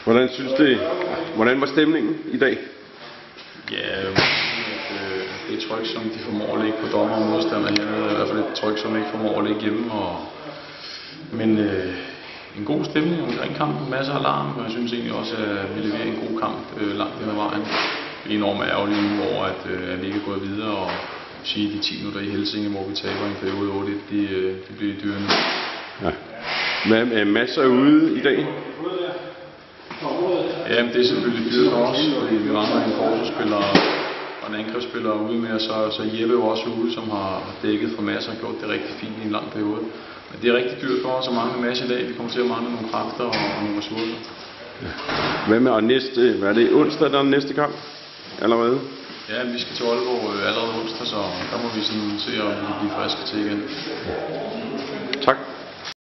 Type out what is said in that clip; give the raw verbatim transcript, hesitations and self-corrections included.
Hvordan synes det? Hvordan var stemningen i dag? Ja, øh, det er tryk, som de formår at lægge på dommer og modstander hernede. I hvert fald et tryk, som ikke formår at lægge hjemme. Og... Men øh, en god stemning omkring kampen, masser af larm, og jeg synes egentlig også, at vi leverer en god kamp øh, langt hen ad vejen. Vi er enormt ærgerlige nu over, at, øh, at vi ikke er gået videre, og sige de ti minutter i Helsinge, hvor vi taber en periode otte, de, øh, de bliver dyrene. Ja. Hvad med masser ude i dag? Ja, det er selvfølgelig dyrt for os, fordi vi mangler en forsvarsspiller og en angrebsspiller ude med, og så, så Jeppe jo også ude, som har dækket for masser og gjort det rigtig fint i en lang periode. Men det er rigtig dyrt for os at mangle masse i dag. Vi kommer til at mangle nogle kræfter og, og nogle ressourcer. Ja. Hvad med og næste, hvad er det, onsdag der er den næste kamp? Allerede? Ja, vi skal til Aalborg allerede onsdag, så der må vi sådan se, om vi kan blive friske til igen. Tak.